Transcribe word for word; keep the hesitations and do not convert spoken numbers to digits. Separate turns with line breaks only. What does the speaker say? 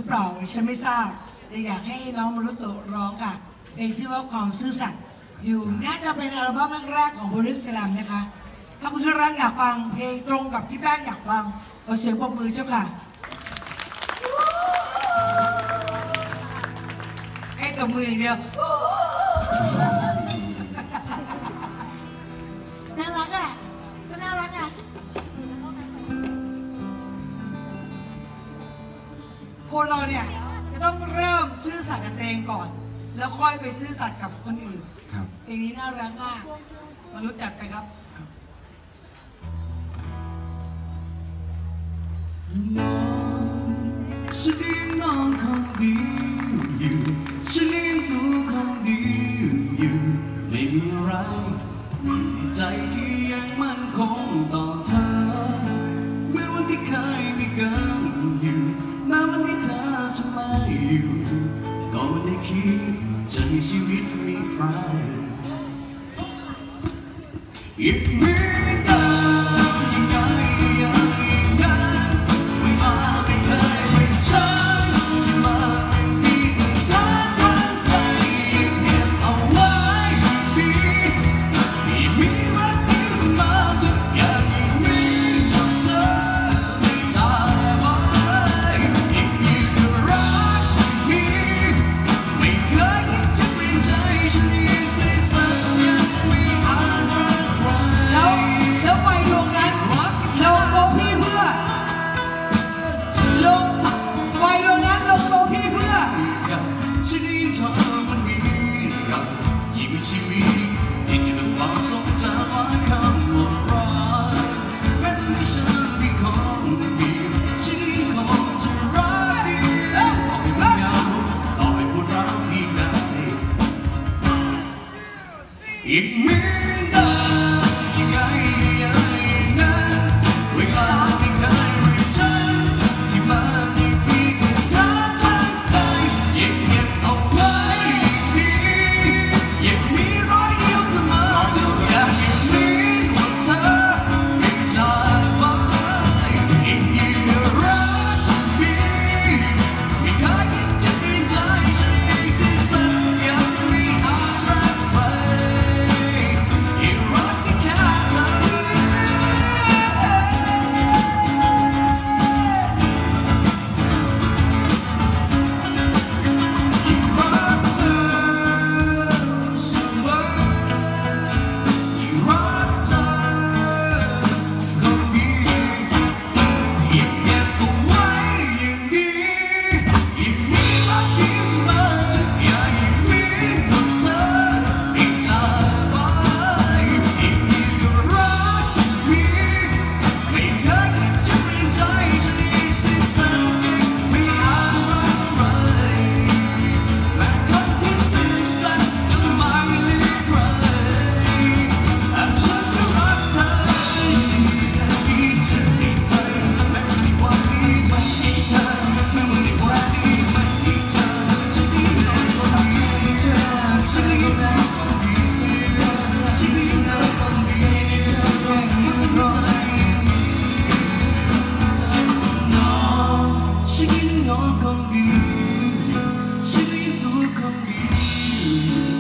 เปล่าฉันไม่ทราบแต่อยากให้น้องมารุโตะร้องค่ะเพลงชื่อว่าความซื่อสัตย์อยู่น่าจะเป็นอัลบั้มแรกๆของบริสแลมนะคะถ้าคุณที่รักอยากฟังเพลงตรงกับที่แป้งอยากฟังขอเสียงปรบมือเจ้าค่ะให้ตบมืออย่างเดียวน่ารักอ่ะก็น่ารักอ่ะคนเราเนี่ยจะต้องเริ่มซื่อสัตย์กับตัวเองก่อนแล้วค่อยไปซื่อสัตย์กับคนอื่นเพลงนี้น่ารักมากมารู้จักไปครับ
น้องฉันเลี้ยงน้องคนเดียวอยู่ฉันเลี้ยงตัวคนเดียวอยู่ไม่มีอะไรใจที่ยังมั่นคงต่อเธอเมื่อวันที่เคยมีกันอยู่แม้วันที่เธอจะไม่อยู่ก็ไม่ได้คิดจะมีชีวิตมีใครอีกไม่นานยังไงยังอีกนานเวลาไม่เคยเป็นฉันที่มันมีแต่เธอทั้งใจเก็บเอาไว้มีที่มีรักเดียวเสมอทุกอย่างยังมีวันเธอไม่จากไปยิ่งยิ่งรักมีไม่เคยคิดจะเปลี่ยนใจฉันยังซื่อสัตย์ยังไม่อาจรักใคร
แล้วแล้วไฟดวงนั้นลงโต๊ะพี่เพื่อลงไฟดวงนั้นลงโต๊ะพี่เพื่อ
ฉันยิ่งทำมันมียิ่งมีชีวิตยิ่งมีความทรงจำและคำว่ารักแม้ต้องมีฉันเพียงคนเดียวฉันยิ่งคงจะรักเดียวต่อให้มันเหงาต่อให้ปวดร้าวเพียงใดอีกไม่นานยังไงยังอีกนานเวลาไม่เคยเรียกฉันที่มันยังมีแต่เธอทั้งใจยังเก็บเอาไว้ดียังมีรอยเดียวเสมอทุกอย่างยังมีวันเธอไม่จากไปยิ่งยิ่งรักมีไม่เคยคิดจะเปลี่ยนใจฉันยังซื่อสัตย์ยังไม่อาจรักใครยิ่งรักไม่แค่เธอยิ่งรักเธอเสมอยิ่งรักเธอคนเดียวยิ่งเก็บเอาไว้ยิ่งดียิ่งมีรักเดียวเสมอทุกอย่างยิ่งมีวันเธอไม่จากไปยิ่งยิ่งรักมีไม่เคยคิดจะเปลี่ยนใจฉันยังซื่อสัตย์ยังไม่อาจรักใครแม้คนที่ซื่อสัตย์ยังไม่เลือกใครแต่ฉันก็รักเธอสิ่งที่ฉันมีใจแม้ในวันนี้ต้องมีเธอทั้งในวันนี้ไม่มีเธอฉันยิ่งนอนคนเดียวเธอฉันยิ่งนอนคนเดียวเธอฉันยิ่งนอนคนเดียวเธอตรงมือร้อนน้องฉันยิ่งนอนคนเดียวฉันยิ่งตัวคนเดียว